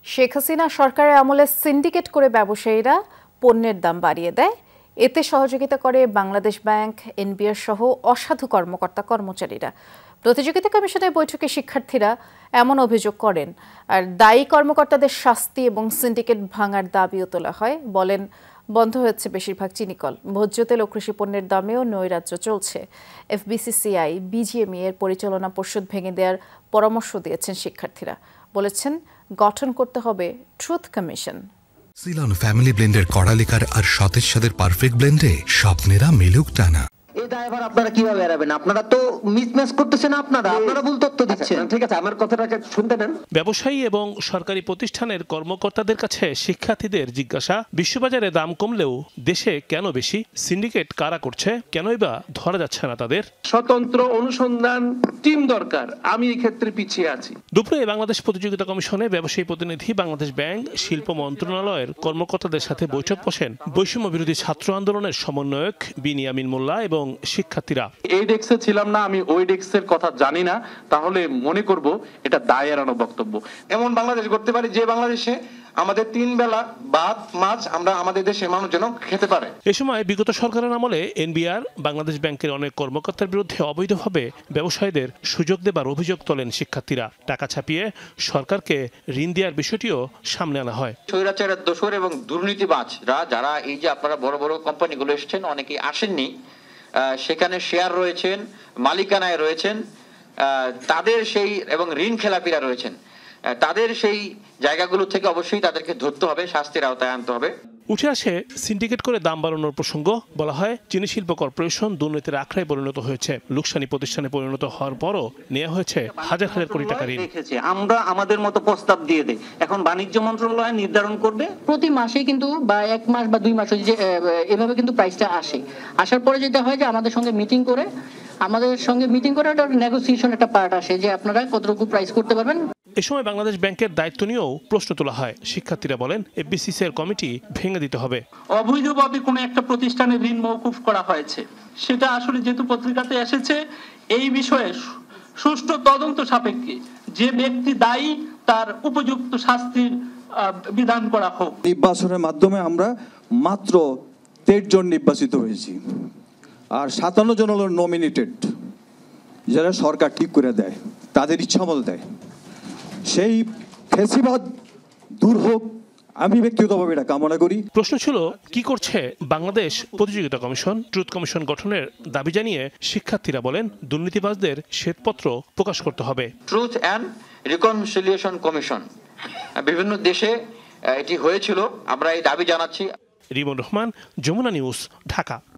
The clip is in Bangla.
শেখ হাসিনা সরকারের আমলে সিন্ডিকেট করে ব্যবসায়ীরা পণ্যের দাম বাড়িয়ে দেয়। এতে সহযোগিতা করে বাংলাদেশ ব্যাংক, এনবিআর সহ অসাধু কর্মকর্তা কর্মচারীরা। প্রতিযোগিতা কমিশনের বৈঠকে শিক্ষার্থীরা এমন অভিযোগ করেন, আর দায়ী কর্মকর্তাদের শাস্তি এবং সিন্ডিকেট ভাঙার দাবিও তোলা হয়। বলেন, বন্ধ হয়েছে বেশিরভাগ চিনিকল, ভোজ্য তেল ও কৃষি পণ্যের দামেও নৈরাজ্য চলছে। এফবিসিসিআই, বিজিএমই এর পরিচালনা পর্ষদ ভেঙে দেওয়ার পরামর্শ দিয়েছেন শিক্ষার্থীরা। বলেছেন, গঠন করতে হবে ট্রুথ কমিশন। সিলন ফ্যামিলি ব্লেন্ডের কড়ালিকার আর সতেজ স্বাদের পারফেক্ট ব্লেন্ডে স্বপ্নেরা মেলুক টানা। এই দায়ভার আপনারা কিভাবে এড়াবেন? আপনারা তো মিসম্যাচ করতেছেন, আপনারা ভুল তথ্য দিচ্ছেন। ঠিক আছে, আমার কথাটাকে শুনতে দেন। ব্যবসায়ী এবং সরকারি প্রতিষ্ঠানের কর্মকর্তাদের কাছে শিক্ষার্থীদের জিজ্ঞাসা, বিশ্ববাজারে দাম কমলেও দেশে কেন বেশি? সিন্ডিকেট কারা করছে? কেনই বা ধরা যাচ্ছে না তাদের? স্বতন্ত্র অনুসন্ধান টিম দরকার। আমি এই ক্ষেত্রে পিছিয়ে আছি। দুপুরে বাংলাদেশ প্রতিযোগিতা কমিশনে ব্যবসায়ী প্রতিনিধি, বাংলাদেশ ব্যাংক, শিল্প মন্ত্রণালয়ের কর্মকর্তাদের সাথে বৈঠক বসেন বৈষম্য বিরোধী ছাত্র আন্দোলনের সমন্বয়ক বিনিয়ামিন মোল্লা এবং শিক্ষার্থীরা। এই ডেস্কে ছিলাম না, আমি ওই ডেস্কের কথা জানি না, তাহলে মনে করব এটা দায় এড়ানো বক্তব্য। এমন বাংলাদেশ করতে পারি যে বাংলাদেশে আমাদের 3 বেলা ভাত মাছ আমরা আমাদের দেশের মানুষ যেন খেতে পারে। এ সময় বিগত সরকারের আমলে এনবিআর, বাংলাদেশ ব্যাংকের অনেক কর্মকর্তার বিরুদ্ধে অবৈধভাবে ব্যবসায়ীদের সুযোগ দেবার অভিযোগ তোলেন শিক্ষার্থীরা। টাকা ছাপিয়ে সরকারকে ঋণ দেওয়ার বিষয়টিও সামনে আনা হয়। স্বৈরাচারের দোসর এবং দুর্নীতিবাজরা যারা এই যে আপনারা বড় বড় কোম্পানিগুলো এসেছেন, অনেকেই আসেননি, সেখানে শেয়ার রয়েছেন, মালিকানায় রয়েছেন, তাদের সেই এবং ঋণ খেলাপিরা রয়েছেন, তাদের সেই জায়গাগুলো থেকে অবশ্যই তাদেরকে ধরতে হবে, শাস্তির আওতায় আনতে হবে। উঠে আসে সিন্ডিকেট করে দাম বাড়ানোর প্রসঙ্গ। বলা হয়, চিনি শিল্প কর্পোরেশন দুর্নীতির আখড়ায় পরিণত হয়েছে। লোকসানি প্রতিষ্ঠানে পরিণত হওয়ার পরও নেওয়া হয়েছে হাজার হাজার কোটি টাকা ঋণ। আমরা আমাদের মতো প্রস্তাব দিয়ে দেই, এখন বাণিজ্য মন্ত্রণালয় নির্ধারণ করবে। প্রতি মাসে কিন্তু বা 1 মাস বা 2 মাস এভাবে কিন্তু প্রাইসটা আসার পরে যেটা হয় যে আমাদের সঙ্গে মিটিং করে একটা নেগোসিয়েশন একটা পার্ট আসে যে আপনারা কতটুকু প্রাইস করতে পারবেন। এ সময় বাংলাদেশ ব্যাংকের দায়িত্ব নিয়েও প্রশ্ন তোলা হয়। শিক্ষার্থীরা বলেন, এফবিসিসিআই কমিটি ভেঙে দিতে হবে। অবৈধভাবে কোনো একটা প্রতিষ্ঠানের ঋণ মওকুফ করা হয়েছে, সেটা আসলে যেহেতু পত্রিকাতে এসেছে, এই বিষয়ে সুষ্ঠু তদন্ত সাপেক্ষে যে ব্যক্তি দায়ী তার উপযুক্ত শাস্তির বিধান করা হোক। নির্বাচনের মাধ্যমে আমরা মাত্র 13 জন নির্বাচিত হয়েছি, আর 57 জন হলো নমিনেটেড, যারা সরকার ঠিক করে দেয়, তাদের ইচ্ছা মতো দেয়। সেই ফেসিবাদ দূর হোক, আমি ব্যক্তিগতভাবে এটা কামনা করি। প্রশ্ন ছিল, কি করছে বাংলাদেশ প্রতিযোগিতা কমিশন? ট্রুথ কমিশন গঠনের দাবি জানিয়ে শিক্ষার্থীরা বলেন, দুর্নীতিবাজদের শ্বেতপত্র প্রকাশ করতে হবে। ট্রুথ অ্যান্ড রিকনসিলিয়েশন কমিশন বিভিন্ন দেশে এটি হয়েছিল, আমরা এই দাবি জানাচ্ছি। রিমন রহমান, যমুনা নিউজ, ঢাকা।